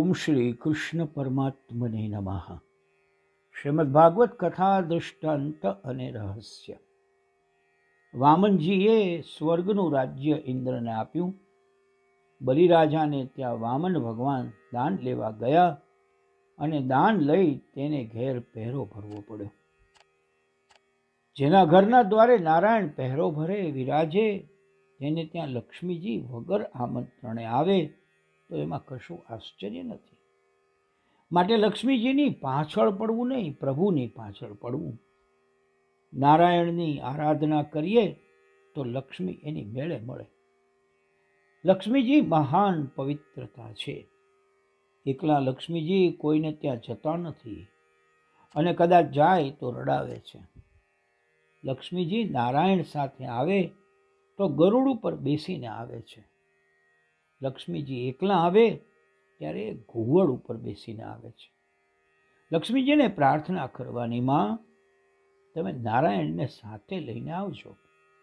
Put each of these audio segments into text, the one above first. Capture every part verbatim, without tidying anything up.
ओम श्री कृष्ण परमात्मने नमः। श्रीमद् भागवत कथा दृष्टांत अने रहस्य। वामनजीए स्वर्गનું રાજ્ય ઇન્દ્રને આપ્યું। બલિરાજાને ત્યાં વામન ભગવાન દાન લેવા ગયા અને દાન લઈ તેને ઘેર પહેરો ભરવો પડ્યો। જેના ઘરના દ્વારે નારાયણ પહેરો ભરે વિરાજે તેને ત્યાં લક્ષ્મીજી વગર આમંત્રણે આવે તો એમાં કશું આશ્ચર્ય નથી। માટે લક્ષ્મીજીની પાછળ પડવું નહીં, પ્રભુની પાછળ પડવું। નારાયણની આરાધના કરીએ તો લક્ષ્મી એની મેળે મળે। લક્ષ્મીજી મહાન પવિત્રતા છે। એકલા લક્ષ્મીજી કોઈને ત્યાં જતા નથી અને કદાચ જાય તો રડાવે છે। લક્ષ્મીજી નારાયણ સાથે આવે તો ગરુડ ઉપર બેસીને આવે છે। લક્ષ્મીજી એકલા આવે ત્યારે ઘુવડ ઉપર બેસીને આવે છે। લક્ષ્મીજીને પ્રાર્થના કરવાની માં તમે નારાયણને સાથે લઈને આવજો।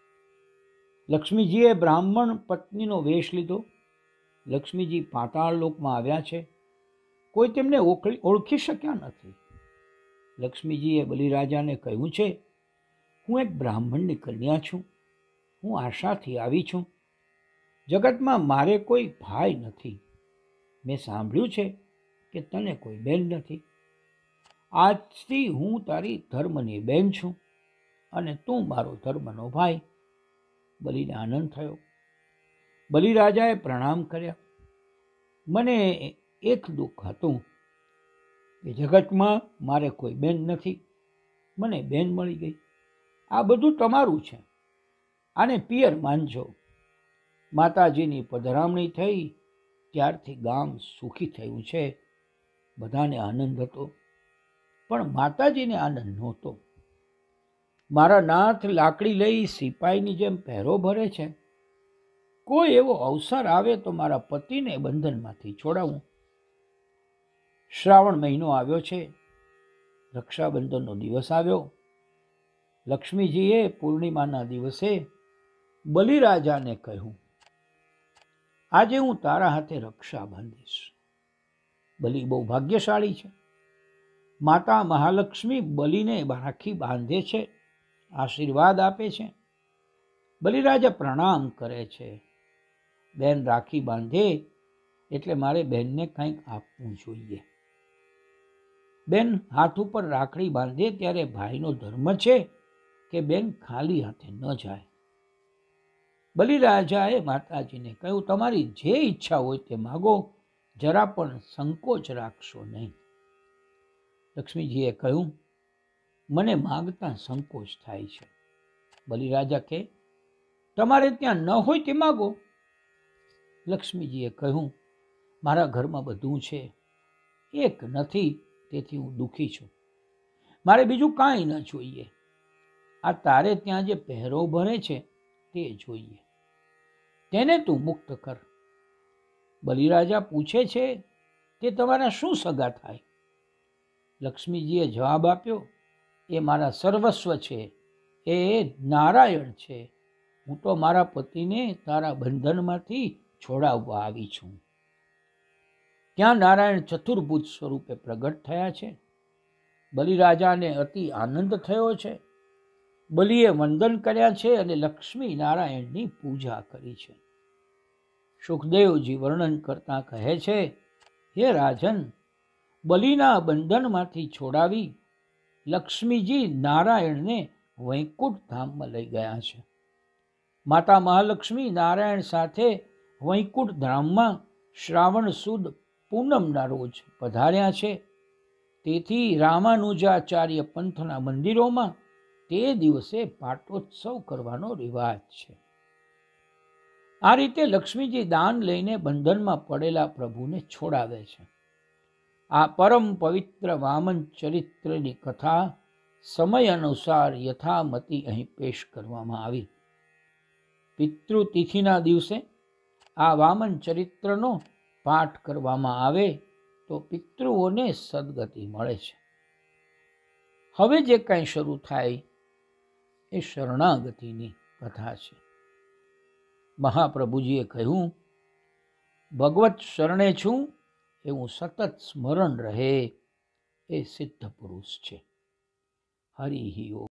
લક્ષ્મીજીએ બ્રાહ્મણ પત્નીનો વેશ લીધો। લક્ષ્મીજી પાતાળ લોકમાં આવ્યા છે, કોઈ તેમને ઓળખી શક્યા નથી। લક્ષ્મીજીએ બલિરાજાને કહ્યું છે, હું એક બ્રાહ્મણની કન્યા છું, હું આશાથી આવી છું। જગતમાં મારે કોઈ ભાઈ નથી। મેં સાંભળ્યું છે કે તને કોઈ બેન નથી। આજથી હું તારી ધર્મની બેન છું અને તું મારો ધર્મનો ભાઈ। બલિને આનંદ થયો। બલિરાજાએ પ્રણામ કર્યા। મને એક દુઃખ હતું કે જગતમાં મારે કોઈ બેન નથી, મને બેન મળી ગઈ। આ બધું તમારું છે, આને પિયર માનજો। માતાજીની પધરામણી થઈ ત્યારથી ગામ સુખી થયું છે। બધાને આનંદ હતો, પણ માતાજીને આનંદ નહોતો। મારા નાથ લાકડી લઈ સિપાહીની જેમ પહેરો ભરે છે। કોઈ એવો અવસર આવે તો મારા પતિને બંધનમાંથી છોડાવું। શ્રાવણ મહિનો આવ્યો છે, રક્ષાબંધનનો દિવસ આવ્યો। લક્ષ્મીજીએ પૂર્ણિમાના દિવસે બલિરાજાને કહ્યું, આજે હું તારા હાથે રક્ષા બાંધીશ। બલિ બહુ ભાગ્યશાળી છે। માતા મહાલક્ષ્મી બલિને રાખી બાંધે છે, આશીર્વાદ આપે છે। બલિરાજા પ્રણામ કરે છે। બેન રાખી બાંધે એટલે મારે બેનને કંઈક આપવું જોઈએ। બેન હાથ ઉપર રાખડી બાંધે ત્યારે ભાઈનો ધર્મ છે કે બેન ખાલી હાથે ન જાય। બલિરાજાએ માતાજીને કહ્યું, તમારી જે ઈચ્છા હોય તે માગો, જરા પણ સંકોચ રાખશો નહીં। લક્ષ્મીજીએ કહ્યું, મને માગતા સંકોચ થાય છે। બલિરાજા કહે, તમારે ત્યાં ન હોય તે માગો। લક્ષ્મીજીએ કહ્યું, મારા ઘરમાં બધું છે, એક નથી, તેથી હું દુઃખી છું। મારે બીજું કાંઈ ન જોઈએ। આ તારે ત્યાં જે પહેરો ભરે છે તે જોઈએ, તેને તું મુક્ત કર। બલિરાજા પૂછે છે, તે તમારા શું સગા થાય? લક્ષ્મીજીએ જવાબ આપ્યો, એ મારા સર્વસ્વ છે, એ નારાયણ છે। હું તો મારા પતિને તારા બંધનમાંથી છોડાવવા આવી છું। ત્યાં નારાયણ ચતુર્ભુજ સ્વરૂપે પ્રગટ થયા છે। બલિરાજાને અતિ આનંદ થયો છે। બલિએ વંદન કર્યા છે અને લક્ષ્મી નારાયણની પૂજા કરી છે। સુખદેવજી વર્ણન કરતા કહે છે, હે રાજન, બલિના બંધનમાંથી છોડાવી લક્ષ્મીજી નારાયણને વૈકુંઠ ધામમાં લઈ ગયા છે। માતા મહાલક્ષ્મી નારાયણ સાથે વૈકુંઠ ધામમાં શ્રાવણ સુદ પૂનમના રોજ પધાર્યા છે। તેથી રામાનુજાચાર્ય પંથના મંદિરોમાં તે દિવસે પાટોત્સવ કરવાનો રિવાજ છે। આ રીતે લક્ષ્મીજી દાન લઈને બંધનમાં પડેલા પ્રભુને છોડાવે છે। આ પરમ પવિત્ર વામન ચરિત્રની કથા સમય અનુસાર યથામતી અહીં પેશ કરવામાં આવી। પિતૃતિથિના દિવસે આ વામન ચરિત્રનો પાઠ કરવામાં આવે તો પિતૃઓને સદગતિ મળે છે। હવે જે કંઈ શરૂ થાય એ શરણાગતિની કથા છે। મહાપ્રભુજીએ કહ્યું, ભગવત શરણે છું એવું સતત સ્મરણ રહે એ સિદ્ધ પુરુષ છે. હરિ ઓમ.